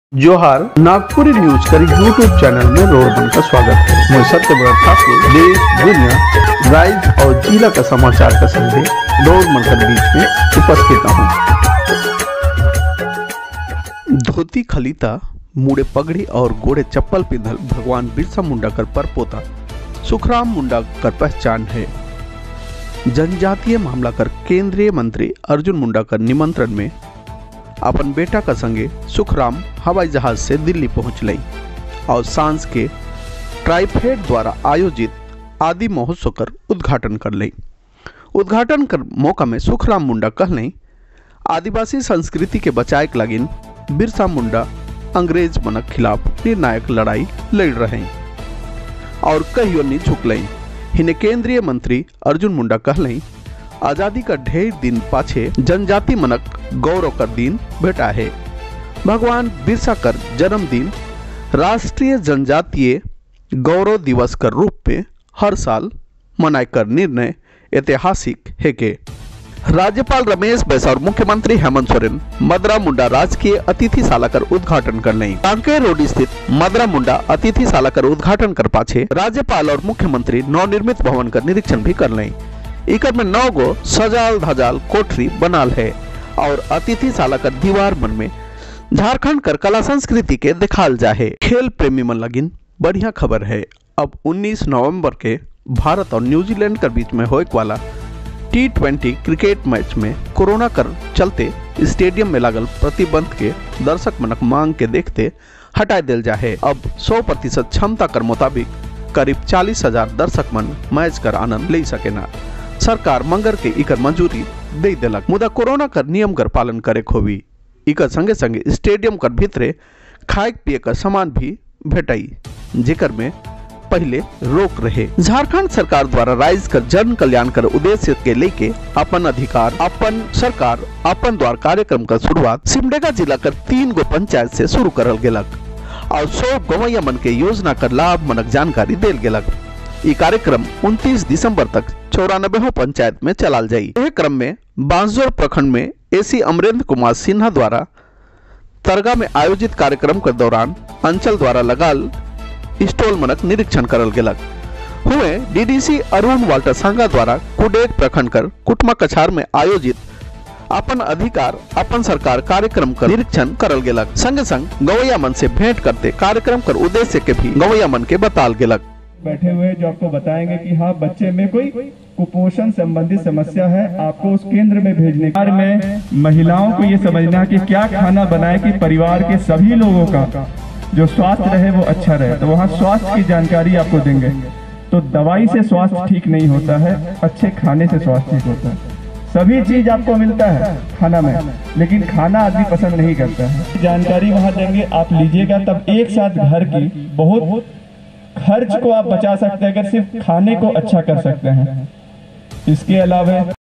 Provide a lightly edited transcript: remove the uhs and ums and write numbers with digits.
जोहार नागपुरी न्यूज कर YouTube channel में रोडमन का स्वागत है। मैं सत्यव्रत ठाकुर देश दुनिया राज्य और जिला का समाचार का संदेश रोडमन के बीच में उपस्थित हूँ। धोती खलीता मुड़े पगड़ी और गोड़े चप्पल पिंधल भगवान बिरसा मुंडा कर परपोता सुखराम मुंडा कर पहचान है। जनजातीय मामला कर केंद्रीय मंत्री अर्जुन मुंडा कर निमंत्रण में अपन बेटा का संगे सुखराम हवाई जहाज से दिल्ली पहुंच लई और सांस के ट्राइफेड द्वारा आयोजित आदि महोत्सव कर उद्घाटन कर लई। उद्घाटन कर मौका में सुखराम मुंडा कहलें आदिवासी संस्कृति के बचाए के लगिन बिरसा मुंडा अंग्रेज मनक खिलाफ निर्णायक लड़ाई लड़ रहे और कहियो नहीं झुक लई। हिने केंद्रीय मंत्री अर्जुन मुंडा कहलें आजादी का ढेर दिन पाछे जनजाति मनक गौरव कर दिन भेटा है। भगवान बिरसा कर जन्मदिन राष्ट्रीय जनजातीय गौरव दिवस कर रूप में हर साल मनाए कर निर्णय ऐतिहासिक है के राज्यपाल रमेश बैस और मुख्यमंत्री हेमंत सोरेन मदरा मुंडा राजकीय अतिथिशाला कर उद्घाटन कर लें। कांकेर रोड स्थित मदरा मुंडा अतिथिशाला कर उद्घाटन कर पाछे राज्यपाल और मुख्यमंत्री नवनिर्मित भवन का निरीक्षण भी कर लें। इकर में 9 गो सजाल धजाल कोठरी बनाल है और अतिथिशाला कर दीवार मन में झारखंड कर कला संस्कृति के दिखाल जाए। खेल प्रेमी मन लगिन बढ़िया खबर है। अब 19 नवंबर के भारत और न्यूजीलैंड के बीच में होने वाला T20 क्रिकेट मैच में कोरोना कर चलते स्टेडियम में लागल प्रतिबंध के दर्शक मनक मांग के देखते हटाए दिल जाए। अब 100% क्षमता कर मुताबिक करीब 40,000 दर्शक मन मैच कर आनंद ले सकेना। सरकार मंगर के इकर मंजूरी दे दिलक, मुदा कोरोना कर नियम कर पालन करे खोवी। इकर संगे संगे स्टेडियम कर भीतरे खाए पिए का सामान भी भेटाई जेकर में पहले रोक रहे। झारखंड सरकार द्वारा राज्य का जन कल्याण कर उद्देश्य के लेके अपन अधिकार अपन सरकार अपन द्वार कार्यक्रम का शुरुआत सिमडेगा जिला कर 3 गो पंचायत से शुरू करल गेलक और 100 गवैया मन के योजना कर लाभ मनक जानकारी देल गेलक। ये कार्यक्रम 29 दिसंबर तक 94 पंचायत में चलाल जाई। यह क्रम में बांसजोर प्रखंड में एसी अमरेंद्र कुमार सिन्हा द्वारा तरगा में आयोजित कार्यक्रम के दौरान अंचल द्वारा लगाल स्टॉल मनक निरीक्षण करल गेलक। हुए डीडीसी अरुण वाल्टर सांगा द्वारा कुडेक प्रखंड कर कुटमा कछार में आयोजित अपन अधिकार अपन सरकार कार्यक्रम का निरीक्षण करल गेलक। संगे संग गवैया मन से भेंट करते कार्यक्रम कर उद्देश्य के भी गवैया मन के बताल गेलक। बैठे हुए जो आपको बताएंगे कि हाँ बच्चे में कोई कुपोषण संबंधित समस्या है, आपको उस केंद्र में भेजने के में महिलाओं को ये समझना कि क्या खाना बनाए कि परिवार के सभी लोगों का जो स्वास्थ्य रहे वो अच्छा रहे, तो वहाँ स्वास्थ्य की जानकारी आपको देंगे। तो दवाई से स्वास्थ्य ठीक नहीं होता है, अच्छे खाने से स्वास्थ्य ठीक होता है। सभी चीज आपको मिलता है खाना में, लेकिन खाना आदमी पसंद नहीं करता है। जानकारी वहाँ देंगे, आप लीजिएगा, तब एक साथ घर की बहुत खर्च को आप बचा सकते हैं अगर सिर्फ खाने को अच्छा कर सकते हैं। इसके अलावा